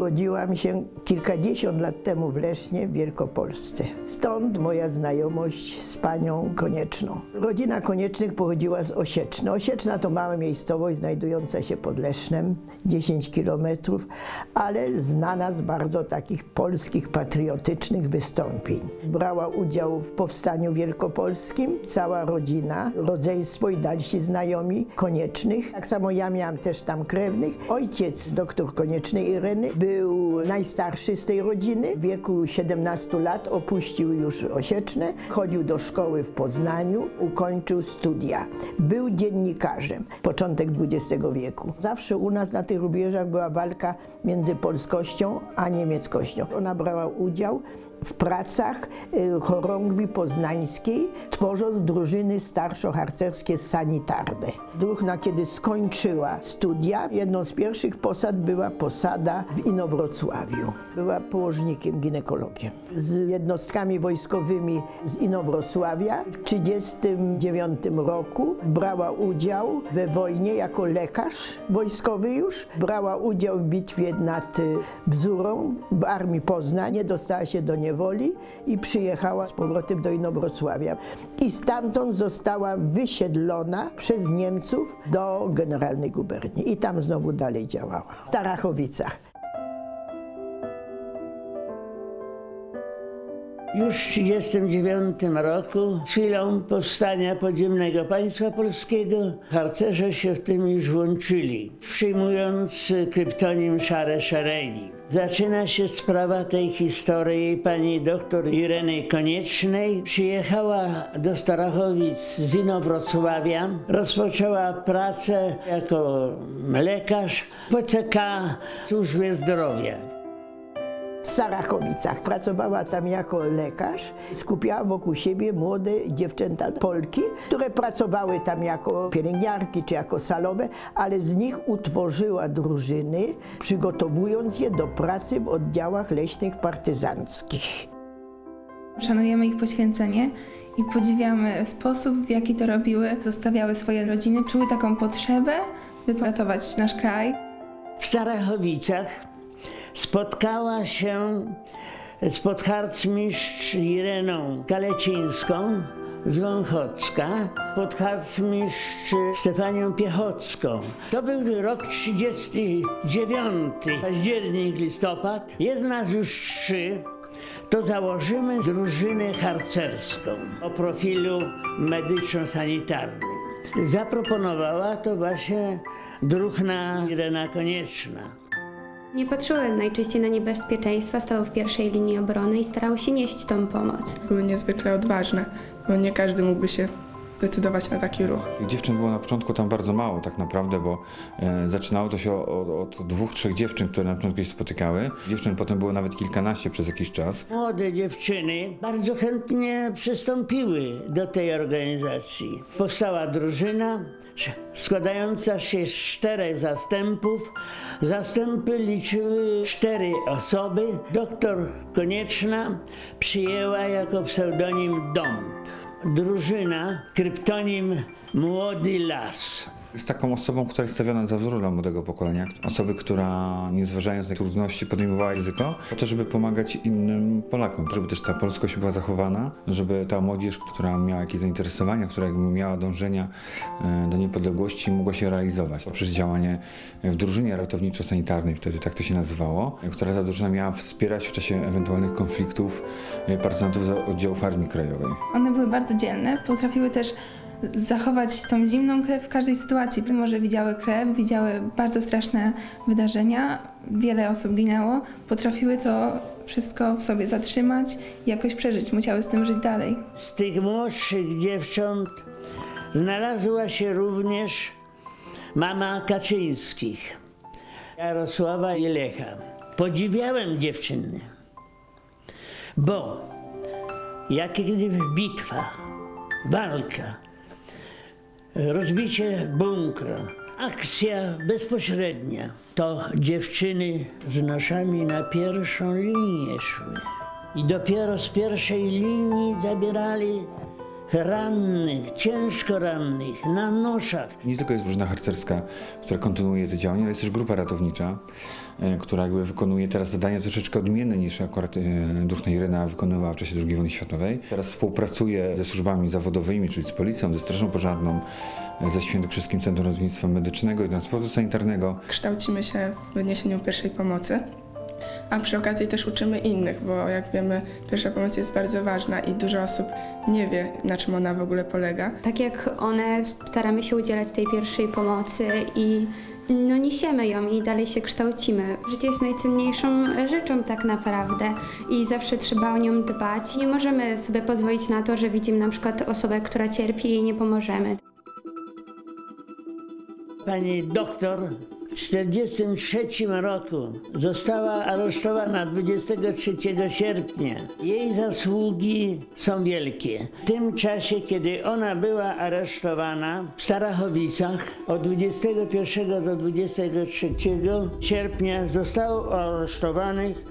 Urodziłam się kilkadziesiąt lat temu w Lesznie, w Wielkopolsce. Stąd moja znajomość z panią Konieczną. Rodzina Koniecznych pochodziła z Osieczna. Osieczna to mała miejscowość znajdująca się pod Lesznem, 10 kilometrów, ale znana z bardzo takich polskich, patriotycznych wystąpień. Brała udział w powstaniu wielkopolskim, cała rodzina, rodzeństwo i dalsi znajomi Koniecznych. Tak samo ja miałam też tam krewnych. Ojciec doktor Koniecznej Ireny był najstarszy z tej rodziny. W wieku 17 lat opuścił już Osieczne, chodził do szkoły w Poznaniu, ukończył studia. Był dziennikarzem, początek XX wieku. Zawsze u nas na tych rubieżach była walka między polskością a niemieckością. Ona brała udział w pracach chorągwi poznańskiej, tworząc drużyny starszo-harcerskie sanitarne. Druhna, kiedy skończyła studia, jedną z pierwszych posad była posada w Inowrocławiu. Była położnikiem, ginekologiem. Z jednostkami wojskowymi z Inowrocławia w 1939 roku brała udział we wojnie jako lekarz wojskowy już. Brała udział w bitwie nad Bzurą w Armii Poznań. Nie dostała się do niewoli i przyjechała z powrotem do Inowrocławia. I stamtąd została wysiedlona przez Niemców do Generalnej Guberni. I tam znowu dalej działała. W Starachowicach. Już w 1939 roku, chwilą powstania podziemnego państwa polskiego, harcerze się w tym już włączyli, przyjmując kryptonim Szare Szeregi. Zaczyna się sprawa tej historii pani doktor Ireny Koniecznej. Przyjechała do Starachowic z Inowrocławia, rozpoczęła pracę jako lekarz w PCK w służbie zdrowia. W Starachowicach. Pracowała tam jako lekarz. Skupiała wokół siebie młode dziewczęta Polki, które pracowały tam jako pielęgniarki czy jako salowe, ale z nich utworzyła drużyny, przygotowując je do pracy w oddziałach leśnych partyzanckich. Szanujemy ich poświęcenie i podziwiamy sposób, w jaki to robiły. Zostawiały swoje rodziny, czuły taką potrzebę, by ratować nasz kraj. W Starachowicach spotkała się z podharcmistrz Ireną Kalecińską z Wąchocka, podharcmistrz Stefanią Piechocką. To był rok 39, październik, listopad. Jest nas już 3. To założymy drużynę harcerską o profilu medyczno-sanitarnym. Zaproponowała to właśnie druhna Irena Konieczna. Nie patrzyły najczęściej na niebezpieczeństwa, stały w pierwszej linii obrony i starały się nieść tą pomoc. Były niezwykle odważne, bo nie każdy mógłby się decydować na taki ruch. Tych dziewczyn było na początku tam bardzo mało tak naprawdę, bo zaczynało to się od 2-3 dziewczyn, które na początku się spotykały. Dziewczyn potem było nawet kilkanaście przez jakiś czas. Młode dziewczyny bardzo chętnie przystąpiły do tej organizacji. Powstała drużyna składająca się z 4 zastępów. Zastępy liczyły 4 osoby. Doktor Konieczna przyjęła jako pseudonim Dąb. Drużyna, kryptonim Młody Las. Jest taką osobą, która jest stawiana za wzór dla młodego pokolenia. Osoby, która nie zważając na trudności podejmowała ryzyko po to, żeby pomagać innym Polakom. Żeby też ta polskość była zachowana, żeby ta młodzież, która miała jakieś zainteresowania, która miała dążenia do niepodległości, mogła się realizować. Poprzez działanie w drużynie ratowniczo-sanitarnej, wtedy tak to się nazywało, która ta drużyna miała wspierać w czasie ewentualnych konfliktów partyzantów z oddziałów Armii Krajowej. One były bardzo dzielne, potrafiły też zachować tą zimną krew w każdej sytuacji. Mimo że widziały krew, widziały bardzo straszne wydarzenia, wiele osób ginęło, potrafiły to wszystko w sobie zatrzymać i jakoś przeżyć, musiały z tym żyć dalej. Z tych młodszych dziewcząt znalazła się również mama Kaczyńskich, Jarosława i Lecha. Podziwiałem dziewczyny, bo jak kiedy bitwa, walka, rozbicie bunkra, akcja bezpośrednia, to dziewczyny z noszami na pierwszą linię szły. I dopiero z pierwszej linii zabierali rannych, ciężko rannych, na noszach. Nie tylko jest drużyna harcerska, która kontynuuje te działania, ale jest też grupa ratownicza, która jakby wykonuje teraz zadania troszeczkę odmienne niż akurat drużyna Irena wykonywała w czasie II wojny światowej. Teraz współpracuje ze służbami zawodowymi, czyli z policją, ze strażą pożarną, ze Świętokrzyskim Centrum Ratownictwa Medycznego i Transportu Sanitarnego. Kształcimy się w niesieniu pierwszej pomocy, a przy okazji też uczymy innych, bo jak wiemy, pierwsza pomoc jest bardzo ważna i dużo osób nie wie, na czym ona w ogóle polega. Tak jak one, staramy się udzielać tej pierwszej pomocy i niesiemy ją i dalej się kształcimy. Życie jest najcenniejszą rzeczą tak naprawdę i zawsze trzeba o nią dbać. Nie możemy sobie pozwolić na to, że widzimy na przykład osobę, która cierpi i jej nie pomożemy. Pani doktor w 1943 roku została aresztowana 23 sierpnia. Jej zasługi są wielkie. W tym czasie, kiedy ona była aresztowana w Starachowicach od 21 do 23 sierpnia zostało aresztowanych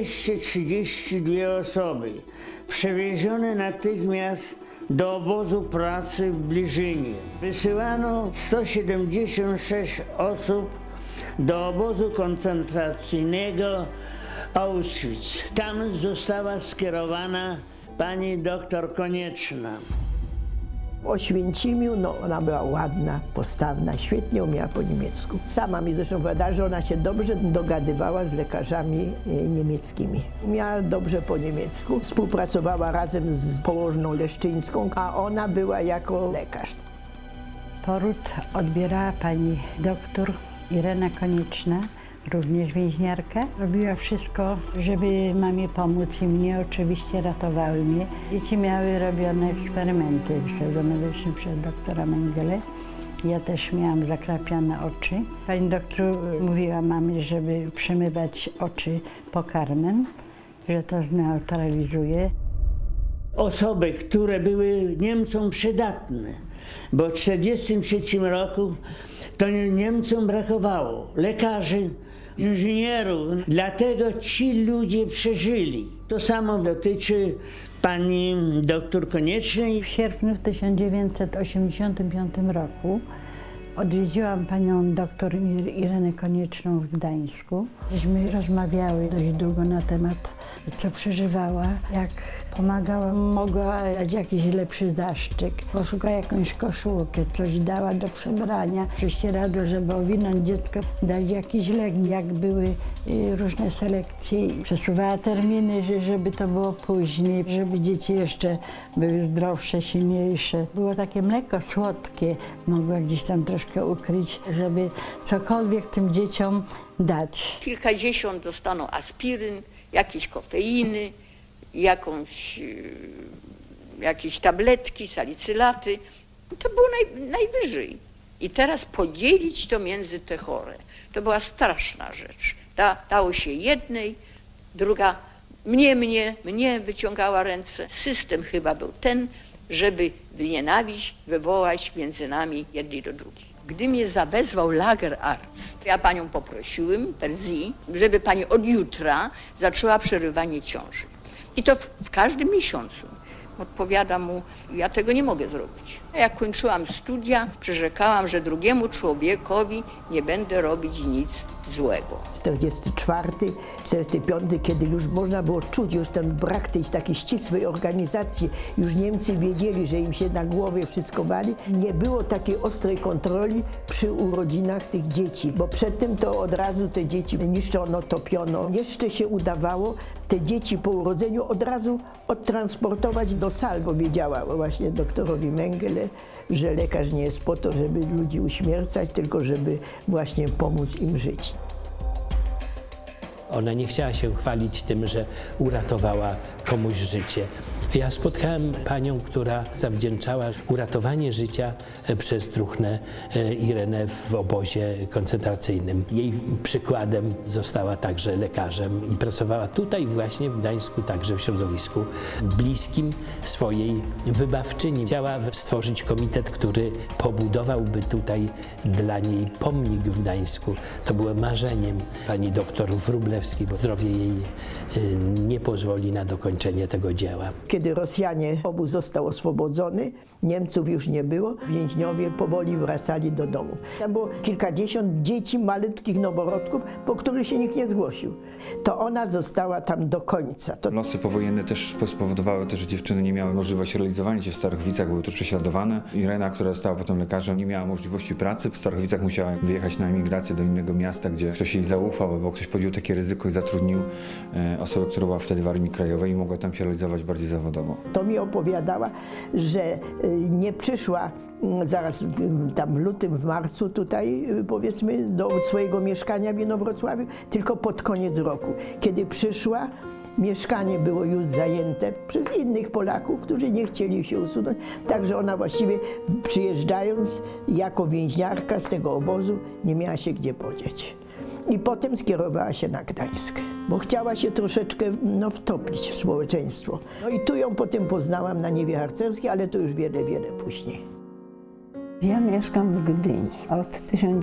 232 osoby. Przewiezione natychmiast do obozu pracy w Bliżynie. Wysyłano 176 osób do obozu koncentracyjnego Auschwitz. Tam została skierowana pani doktor Konieczna. W Oświęcimiu, ona była ładna, postawna, świetnie umiała po niemiecku. Sama mi zresztą opowiadała, że ona się dobrze dogadywała z lekarzami niemieckimi. Umiała dobrze po niemiecku, współpracowała razem z położną Leszczyńską, a ona była jako lekarz. Poród odbierała pani doktor Irena Konieczna, również więźniarka. Robiła wszystko, żeby mamie pomóc i mnie oczywiście ratowały mnie. Dzieci miały robione eksperymenty pseudomedyczne przez doktora Mengele. Ja też miałam zakrapiane oczy. Pani doktor mówiła mamie, żeby przemywać oczy pokarmem, że to zneutralizuje. Osoby, które były Niemcom przydatne, bo w 1943 roku to Niemcom brakowało lekarzy, inżynierów, dlatego ci ludzie przeżyli. To samo dotyczy pani doktor Koniecznej. W sierpniu 1985 roku odwiedziłam panią doktor Irenę Konieczną w Gdańsku. Żeśmy rozmawiały dość długo na temat, co przeżywała, jak pomagała. Mogła dać jakiś lepszy zaszczyk, poszukała jakąś koszulkę, coś dała do przebrania, prześcieradło, żeby owinąć dziecko, dać jakiś lek. Jak były różne selekcje, przesuwała terminy, żeby to było później, żeby dzieci jeszcze były zdrowsze, silniejsze. Było takie mleko słodkie, mogła gdzieś tam troszkę ukryć, żeby cokolwiek tym dzieciom dać. Kilkadziesiąt dostaną aspiryn, jakieś kofeiny, jakieś tabletki, salicylaty. To było najwyżej. I teraz podzielić to między te chore, to była straszna rzecz. Dało się jednej, druga mnie wyciągała ręce. System chyba był ten, żeby nienawiść wywołać między nami jednej do drugiej. Gdy mnie zawezwał Lagerarzt, ja panią poprosiłem, Perzji, żeby pani od jutra zaczęła przerywanie ciąży. I to w każdym miesiącu. Odpowiadam mu, ja tego nie mogę zrobić. Jak kończyłam studia, przyrzekałam, że drugiemu człowiekowi nie będę robić nic złego. 44, 45, kiedy już można było czuć już ten brak tej takiej ścisłej organizacji, już Niemcy wiedzieli, że im się na głowie wszystko wali. Nie było takiej ostrej kontroli przy urodzinach tych dzieci, bo przedtem to od razu te dzieci niszczono, topiono. Jeszcze się udawało te dzieci po urodzeniu od razu odtransportować do sal, bo wiedziała właśnie doktorowi Mengele, że lekarz nie jest po to, żeby ludzi uśmiercać, tylko żeby właśnie pomóc im żyć. Ona nie chciała się chwalić tym, że uratowała komuś życie. Ja spotkałem panią, która zawdzięczała uratowanie życia przez druhnnę Irenę w obozie koncentracyjnym. Jej przykładem została także lekarzem i pracowała tutaj właśnie w Gdańsku, także w środowisku bliskim swojej wybawczyni. Chciała stworzyć komitet, który pobudowałby tutaj dla niej pomnik w Gdańsku. To było marzeniem pani doktor Wróblewskiej, bo zdrowie jej nie pozwoli na dokończenie tego dzieła. kiedy Rosjanie, obóz został oswobodzony, Niemców już nie było, więźniowie powoli wracali do domu. Tam było kilkadziesiąt dzieci, malutkich noworodków, po których się nikt nie zgłosił. To ona została tam do końca. Losy powojenne też spowodowały, że dziewczyny nie miały możliwości realizowania się w Starachowicach, były też prześladowane. Irena, która została potem lekarzem, nie miała możliwości pracy. W Starachowicach musiała wyjechać na emigrację do innego miasta, gdzie ktoś jej zaufał, albo ktoś podjął takie ryzyko i zatrudnił osobę, która była wtedy w Armii Krajowej i mogła tam się realizować bardziej zawodowo. To mi opowiadała, że nie przyszła zaraz tam w lutym, w marcu tutaj, powiedzmy, do swojego mieszkania w Inowrocławiu, tylko pod koniec roku. Kiedy przyszła, mieszkanie było już zajęte przez innych Polaków, którzy nie chcieli się usunąć. Także ona właściwie przyjeżdżając jako więźniarka z tego obozu nie miała się gdzie podzieć. I potem skierowała się na Gdańsk, bo chciała się troszeczkę wtopić w społeczeństwo. No i tu ją potem poznałam na Niewie Harcerskiej, ale to już wiele, wiele później. Ja mieszkam w Gdyni od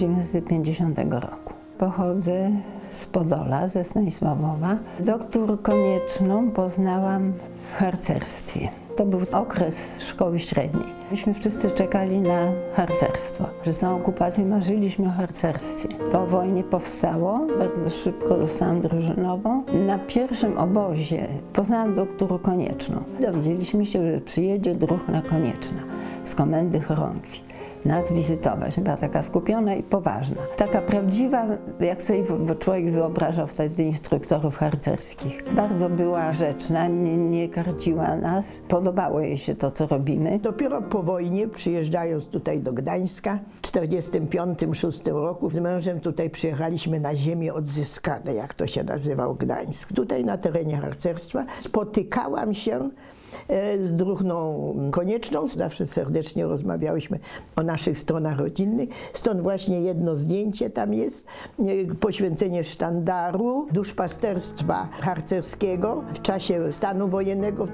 1950 roku. Pochodzę z Podola, ze Stanisławowa. Doktor Konieczną poznałam w harcerstwie. To był okres szkoły średniej. Myśmy wszyscy czekali na harcerstwo. Przez całą okupację marzyliśmy o harcerstwie. Po wojnie powstało, bardzo szybko dostałam drużynową. Na pierwszym obozie poznałam doktor Konieczną. Dowiedzieliśmy się, że przyjedzie druhna Konieczna z komendy chorągwi nas wizytować. Była taka skupiona i poważna. Taka prawdziwa, jak sobie człowiek wyobrażał wtedy instruktorów harcerskich. Bardzo była grzeczna, nie karciła nas. Podobało jej się to, co robimy. Dopiero po wojnie, przyjeżdżając tutaj do Gdańska, w 1945-1946 roku z mężem tutaj przyjechaliśmy na ziemię odzyskane, jak to się nazywał Gdańsk. Tutaj na terenie harcerstwa spotykałam się z druhną Konieczną. Zawsze serdecznie rozmawiałyśmy o naszych stronach rodzinnych. Stąd właśnie jedno zdjęcie tam jest. Poświęcenie sztandaru duszpasterstwa harcerskiego w czasie stanu wojennego w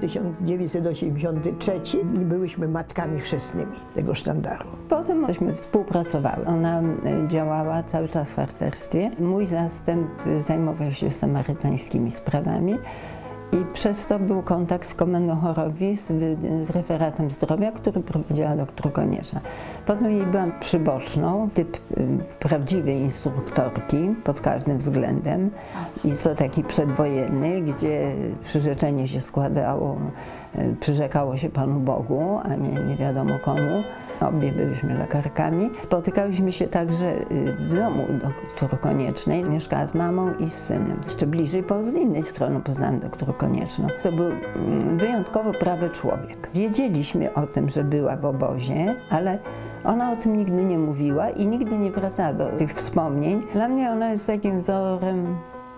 1983. Byłyśmy matkami chrzestnymi tego sztandaru. Potem myśmy współpracowały. Ona działała cały czas w harcerstwie. Mój zastęp zajmował się samarytańskimi sprawami. I przez to był kontakt z komendą chorągwi, z referatem zdrowia, który prowadziła doktor Konieczna. Potem jej byłam przyboczną, typ prawdziwej instruktorki pod każdym względem. I to taki przedwojenny, gdzie przyrzeczenie się składało, przyrzekało się Panu Bogu, a nie wiadomo komu. Obie byliśmy lekarkami. Spotykałyśmy się także w domu doktor Koniecznej. Mieszkała z mamą i z synem. Jeszcze bliżej, z innej strony poznałam doktor Konieczną. To był wyjątkowo prawy człowiek. Wiedzieliśmy o tym, że była w obozie, ale ona o tym nigdy nie mówiła i nigdy nie wracała do tych wspomnień. Dla mnie ona jest takim wzorem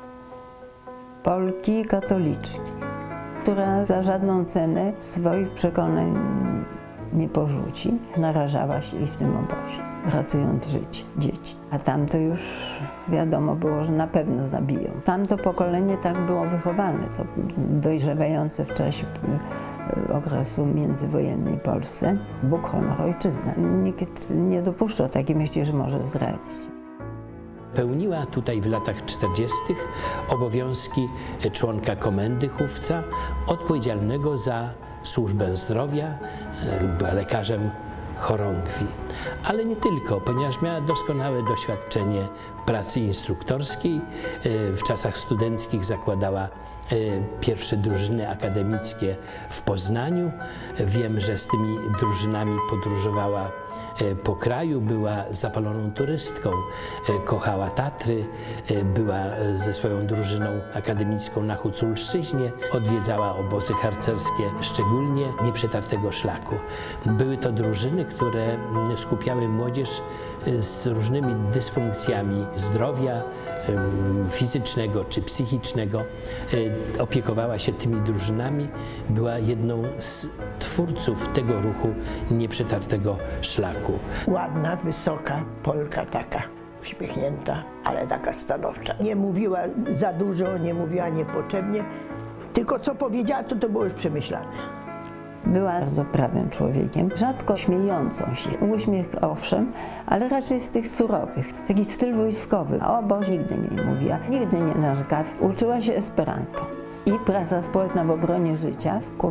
Polki katoliczki, która za żadną cenę swoich przekonań nie porzuci. Narażała się i w tym obozie, ratując życie dzieci. A tamto już wiadomo było, że na pewno zabiją. Tamto pokolenie tak było wychowane, to dojrzewające w czasie okresu międzywojennej Polsce. Bóg, honor, ojczyzna. Nikt nie dopuszczał takiej myśli, że może zdradzić. Pełniła tutaj w latach 40. obowiązki członka komendy chówca, odpowiedzialnego za służbę zdrowia, była lekarzem chorągwi. Ale nie tylko, ponieważ miała doskonałe doświadczenie w pracy instruktorskiej. W czasach studenckich zakładała pierwsze drużyny akademickie w Poznaniu. Wiem, że z tymi drużynami podróżowała po kraju, była zapaloną turystką, kochała Tatry, była ze swoją drużyną akademicką na Huculszczyźnie, odwiedzała obozy harcerskie, szczególnie nieprzetartego szlaku. Były to drużyny, które skupiały młodzież z różnymi dysfunkcjami zdrowia fizycznego czy psychicznego. Opiekowała się tymi drużynami, była jedną z twórców tego ruchu nieprzetartego szlaku. Ładna, wysoka Polka taka, uśmiechnięta, ale taka stanowcza. Nie mówiła za dużo, nie mówiła niepotrzebnie, tylko co powiedziała, to było już przemyślane. Była bardzo prawym człowiekiem, rzadko śmiejącą się. Uśmiech owszem, ale raczej z tych surowych. Taki styl wojskowy. O Boże, nigdy nie mówiła, nigdy nie narzekała. Uczyła się esperanto i praca społeczna w obronie życia w Kury.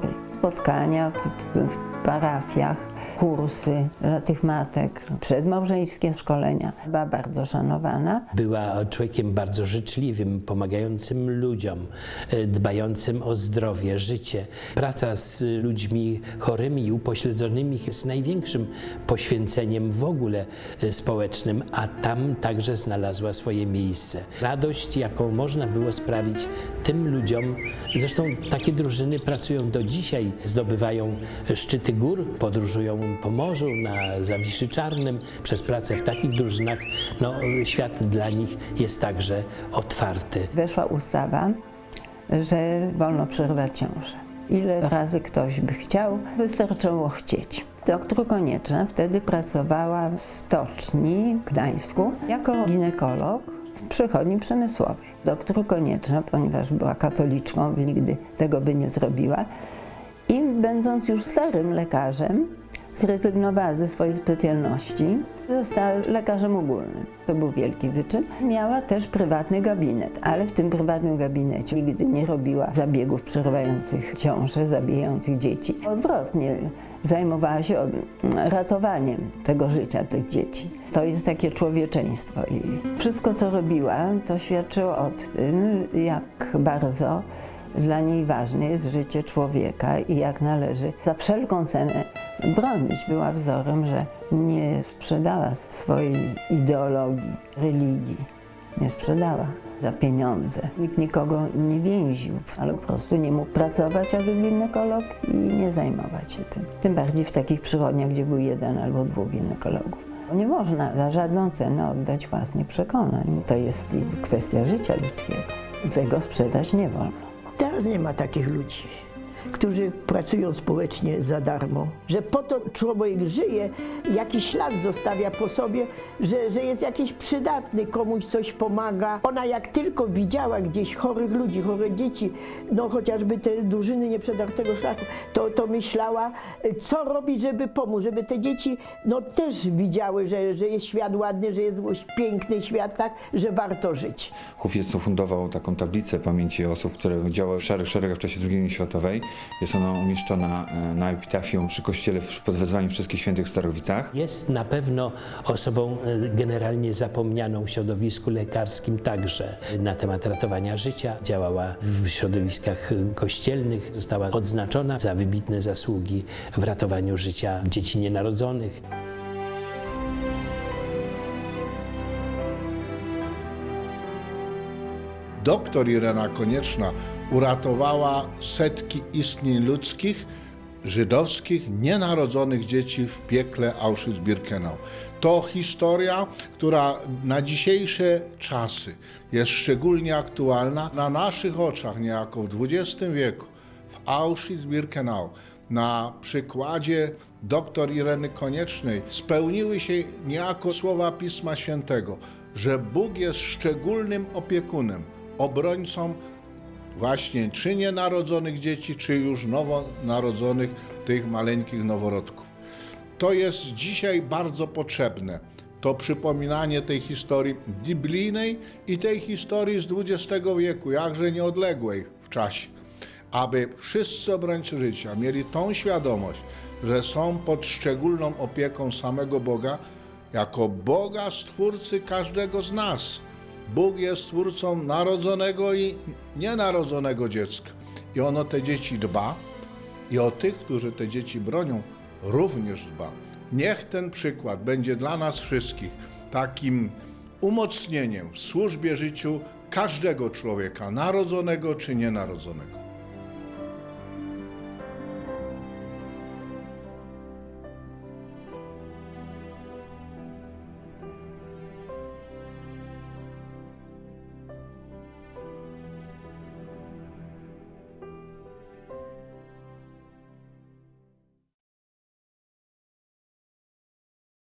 spotkania w parafiach, kursy dla tych matek, przedmałżeńskie szkolenia. Była bardzo szanowana. Była człowiekiem bardzo życzliwym, pomagającym ludziom, dbającym o zdrowie, życie. Praca z ludźmi chorymi i upośledzonymi jest największym poświęceniem w ogóle społecznym, a tam także znalazła swoje miejsce. Radość, jaką można było sprawić tym ludziom, zresztą takie drużyny pracują do dzisiaj, zdobywają szczyty gór, podróżują po morzu, na Zawiszy Czarnym. Przez pracę w takich drużynach świat dla nich jest także otwarty. Weszła ustawa, że wolno przerwać ciążę. Ile razy ktoś by chciał, wystarczyło chcieć. Doktor Konieczna wtedy pracowała w stoczni w Gdańsku jako ginekolog w przychodni przemysłowej. Doktor Konieczna, ponieważ była katoliczką, nigdy tego by nie zrobiła, i będąc już starym lekarzem, zrezygnowała ze swojej specjalności, została lekarzem ogólnym. To był wielki wyczyn. Miała też prywatny gabinet, ale w tym prywatnym gabinecie nigdy nie robiła zabiegów przerywających ciążę, zabijających dzieci. Odwrotnie, zajmowała się ratowaniem tego życia tych dzieci. To jest takie człowieczeństwo i wszystko, co robiła, to świadczyło o tym, jak bardzo dla niej ważne jest życie człowieka i jak należy za wszelką cenę bronić. Była wzorem, że nie sprzedała swojej ideologii, religii. Nie sprzedała za pieniądze. Nikt nikogo nie więził, ale po prostu nie mógł pracować jako ginekolog i nie zajmować się tym. Tym bardziej w takich przychodniach, gdzie był 1 albo 2 ginekologów. Nie można za żadną cenę oddać własnych przekonań. To jest kwestia życia ludzkiego. Tego sprzedać nie wolno. Teraz nie ma takich ludzi, którzy pracują społecznie za darmo, że po to człowiek żyje, jakiś ślad zostawia po sobie, że jest jakiś przydatny, komuś coś pomaga. Ona jak tylko widziała gdzieś chorych ludzi, chore dzieci, chociażby te drużyny nieprzedartego szlaku, to myślała, co robić, żeby pomóc, żeby te dzieci też widziały, że jest świat ładny, że jest piękny świat, tak, że warto żyć. Chówiec ufundował taką tablicę pamięci osób, które działały w szarych szeregach w czasie II wojny światowej. Jest ona umieszczona na epitafium przy kościele pod wezwaniem Wszystkich Świętych w Starowicach. Jest na pewno osobą generalnie zapomnianą w środowisku lekarskim także na temat ratowania życia. Działała w środowiskach kościelnych, została odznaczona za wybitne zasługi w ratowaniu życia dzieci nienarodzonych. Doktor Irena Konieczna uratowała setki istnień ludzkich, żydowskich, nienarodzonych dzieci w piekle Auschwitz-Birkenau. To historia, która na dzisiejsze czasy jest szczególnie aktualna. Na naszych oczach, niejako w XX wieku, w Auschwitz-Birkenau, na przykładzie dr Ireny Koniecznej spełniły się niejako słowa Pisma Świętego, że Bóg jest szczególnym opiekunem, obrońcą właśnie czy nienarodzonych dzieci, czy już nowonarodzonych, tych maleńkich noworodków. To jest dzisiaj bardzo potrzebne. To przypominanie tej historii biblijnej i tej historii z XX wieku, jakże nieodległej w czasie. Aby wszyscy obrońcy życia mieli tą świadomość, że są pod szczególną opieką samego Boga, jako Boga Stwórcy każdego z nas. Bóg jest Stwórcą narodzonego i nienarodzonego dziecka. I On o te dzieci dba i o tych, którzy te dzieci bronią, również dba. Niech ten przykład będzie dla nas wszystkich takim umocnieniem w służbie życiu każdego człowieka, narodzonego czy nienarodzonego.